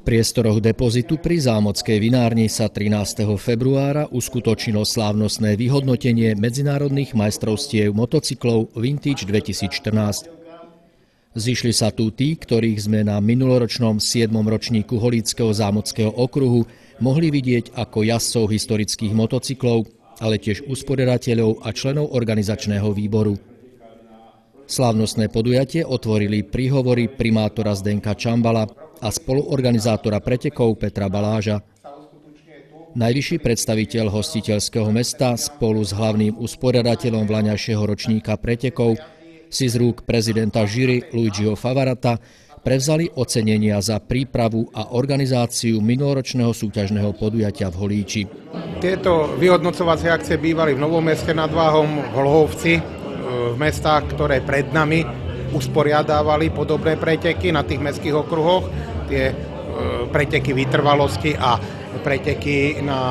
priestoroch depozitu pri Zámodskej vinárni sa 13. februára uskutočnilo slávnostné vyhodnotenie medzinárodných majstrovstiev motocyklov Vintage 2014. Zišli sa tu tí, ktorých sme na minuloročnom 7. ročníku Holíckeho zámodského okruhu mohli vidieť ako jazdcov historických motocyklov, ale tiež usporiadateľov a členov organizačného výboru. Slávnostné podujatie otvorili príhovory primátora Zdenka Čambala a spoluorganizátora pretekov Petra Baláža. Najvyšší predstaviteľ hostiteľského mesta spolu s hlavným usporiadateľom vlaňajšieho ročníka pretekov si z rúk prezidenta žíry Luigiho Favarata prevzali ocenenia za prípravu a organizáciu minuloročného súťažného podujatia v Holíči. Tieto vyhodnocovacie akcie bývali v Novom Meste nad Váhom, v Hlohovci, v mestách, ktoré pred nami usporiadávali podobné preteky na tých mestských okruhoch, tie preteky vytrvalosti a preteky na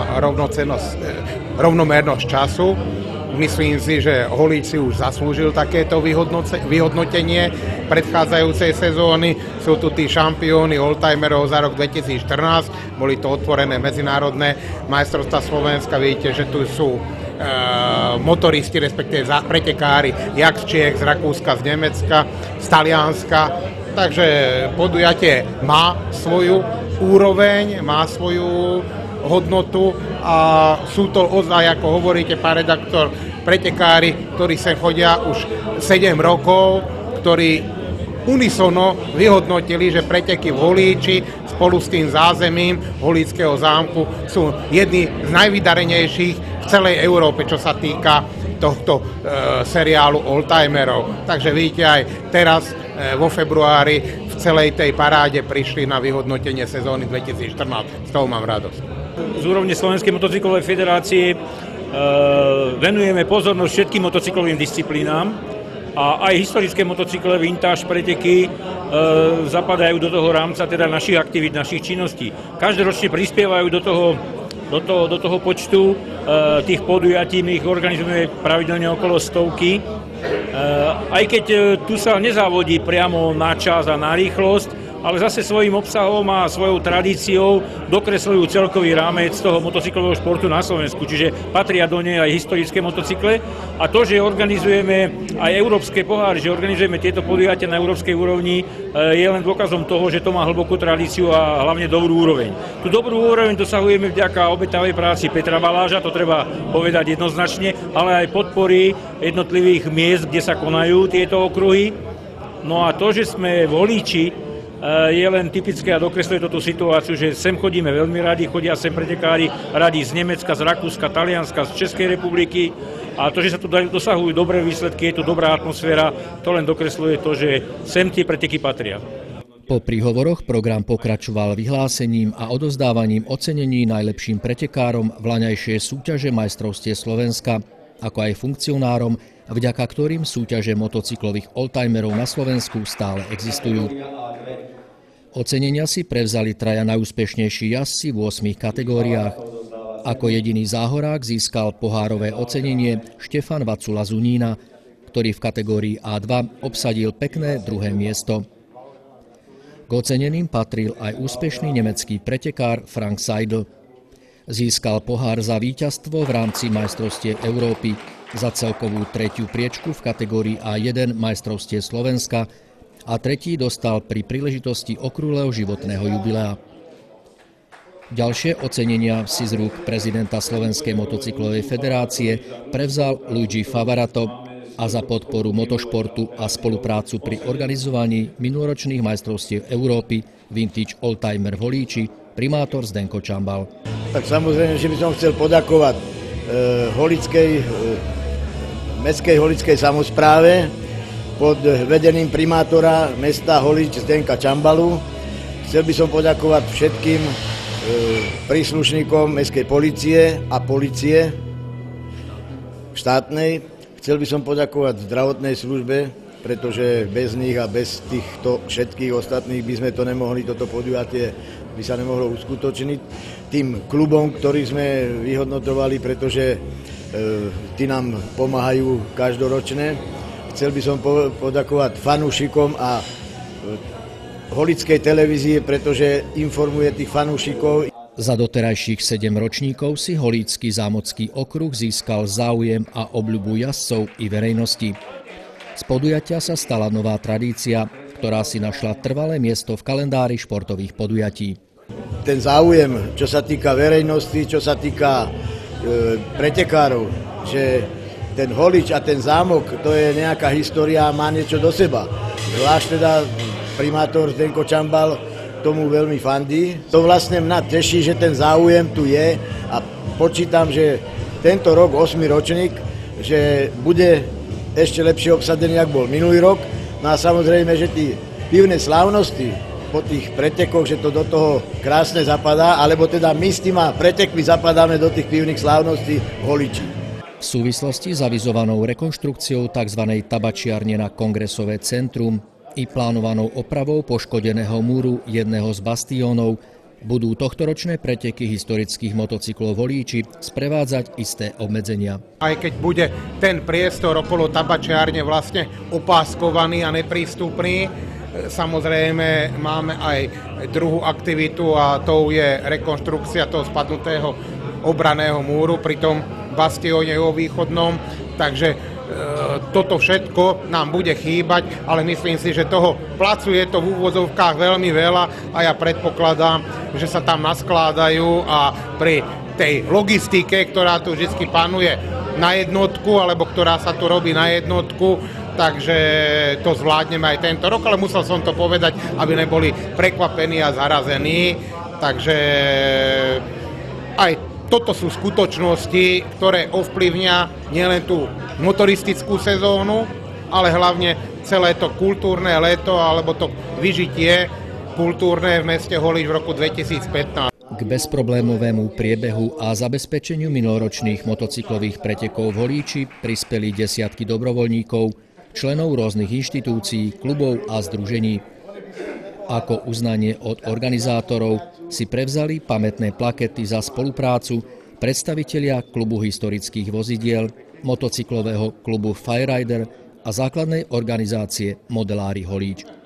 rovnomernosť času. Myslím si, že Holíč si už zaslúžil takéto vyhodnotenie predchádzajúcej sezóny. Sú tu tí šampióni oldtimerov za rok 2014, boli to otvorené medzinárodné majstrovstvá Slovenska. Vidíte, že tu sú motoristi, respektíve pretekári jak z Čiech, z Rakúska, z Nemecka, z Talianska. Takže podujatie má svoju úroveň, má svoju hodnotu a sú to ozaj, ako hovoríte, pán redaktor, pretekári, ktorí sem chodia už 7 rokov, ktorí unisono vyhodnotili, že preteky v Holíči spolu s tým zázemím Holíckeho zámku sú jedni z najvydarenejších v celej Európe, čo sa týka tohto seriálu oldtimerov. Takže vidíte, aj teraz vo februári v celej tej paráde prišli na vyhodnotenie sezóny 2014. Z toho mám radosť. Z úrovne Slovenskej motocyklovej federácie venujeme pozornosť všetkým motocyklovým disciplínám a aj historické motocykle, vintage, preteky zapadajú do toho rámca teda našich aktivít, našich činností. Každoročne prispievajú do toho počtu tých podujatí, my ich organizujeme pravidelne okolo 100. Aj keď tu sa nezávodí priamo na čas a na rýchlosť, ale zase svojím obsahom a svojou tradíciou dokresľujú celkový rámec toho motocyklového športu na Slovensku. Čiže patria do nej aj historické motocykle. A to, že organizujeme aj európske poháry, že organizujeme tieto podujatia na európskej úrovni, je len dôkazom toho, že to má hlbokú tradíciu a hlavne dobrú úroveň. Tú dobrú úroveň dosahujeme vďaka obetavej práci Petra Baláža, to treba povedať jednoznačne, ale aj podpory jednotlivých miest, kde sa konajú tieto okruhy. No a to, že sme v Holíči, je len typické a dokresluje tú situáciu, že sem chodíme veľmi radi, chodia sem pretekári radi z Nemecka, z Rakúska, Talianska, z Českej republiky a to, že sa tu dosahujú dobré výsledky, je tu dobrá atmosféra, to len dokresluje to, že sem tie preteky patria. Po príhovoroch program pokračoval vyhlásením a odovzdávaním ocenení najlepším pretekárom vlaňajšej súťaže majstrovstiev Slovenska, ako aj funkcionárom, vďaka ktorým súťaže motocyklových oldtimerov na Slovensku stále existujú. Ocenenia si prevzali traja najúspešnejší jazdci v 8 kategóriách. Ako jediný záhorák získal pohárové ocenenie Štefan Vacula z Unína, ktorý v kategórii A2 obsadil pekné 2. miesto. K oceneným patril aj úspešný nemecký pretekár Frank Seidl. Získal pohár za víťazstvo v rámci majstrovstiev Európy, za celkovú 3. priečku v kategórii A1 majstrovstiev Slovenska a 3. dostal pri príležitosti okrúhleho životného jubilea. Ďalšie ocenenia si z rúk prezidenta Slovenskej motocyklovej federácie prevzal Luigi Favarato a za podporu motošportu a spoluprácu pri organizovaní minuloročných majstrovstiev Európy Vintage Oldtimer v Holíči primátor Zdenko Čambal. Tak samozrejme, že by som chcel poďakovať mestskej holickej samospráve pod vedením primátora mesta Holíč Zdenka Čambalu. Chcel by som poďakovať všetkým príslušníkom mestskej polície a polície štátnej. Chcel by som poďakovať zdravotnej službe, pretože bez nich a bez týchto všetkých ostatných by sme to nemohli, toto podujatie by sa nemohlo uskutočniť. Tým klubom, ktorý sme vyhodnotovali, pretože tí nám pomáhajú každoročne. Chcel by som poďakovať fanúšikom a holickej televízie, pretože informuje tých fanúšikov. Za doterajších 7 ročníkov si Holícky zámocký okruh získal záujem a obľubu jazdcov i verejnosti. Z podujatia sa stala nová tradícia, ktorá si našla trvalé miesto v kalendári športových podujatí. Ten záujem, čo sa týka verejnosti, čo sa týka pretekárov, že ten Holíč a ten zámok, to je nejaká história a má niečo do seba. Zvlášť teda primátor Zdenko Čambal tomu veľmi fandí. To vlastne mňa teší, že ten záujem tu je a počítam, že tento rok 8. ročník, že bude ešte lepšie obsadený, ako bol minulý rok. No a samozrejme, že tí pivné slávnosti po tých pretekoch, že to do toho krásne zapadá, alebo teda my s týma pretekmi zapadáme do tých pivných slávností v Holíči. V súvislosti s avizovanou rekonštrukciou tzv. Tabačiarne na Kongresové centrum i plánovanou opravou poškodeného múru jedného z bastiónov budú tohtoročné preteky historických motocyklov v Holíči sprevádzať isté obmedzenia. Aj keď bude ten priestor okolo tabačiarne vlastne opáskovaný a neprístupný, samozrejme máme aj druhú aktivitu a to je rekonštrukcia toho spadnutého obranného múru pri tom bastióne vo východnom, takže toto všetko nám bude chýbať, ale myslím si, že toho placu je to v úvodzovkách veľmi veľa a ja predpokladám, že sa tam naskládajú a pri tej logistike, ktorá tu vždy panuje na jednotku, alebo ktorá sa tu robí na jednotku, takže to zvládneme aj tento rok, ale musel som to povedať, aby neboli prekvapení a zarazení, takže aj toto sú skutočnosti, ktoré ovplyvnia nielen tú motoristickú sezónu, ale hlavne celé to kultúrne leto alebo to vyžitie kultúrne v meste Holíč v roku 2015. K bezproblémovému priebehu a zabezpečeniu minuloročných motocyklových pretekov v Holíči prispeli desiatky dobrovoľníkov, členov rôznych inštitúcií, klubov a združení. Ako uznanie od organizátorov si prevzali pamätné plakety za spoluprácu predstavitelia klubu historických vozidiel, motocyklového klubu Firerider a základnej organizácie Modelári Holíč.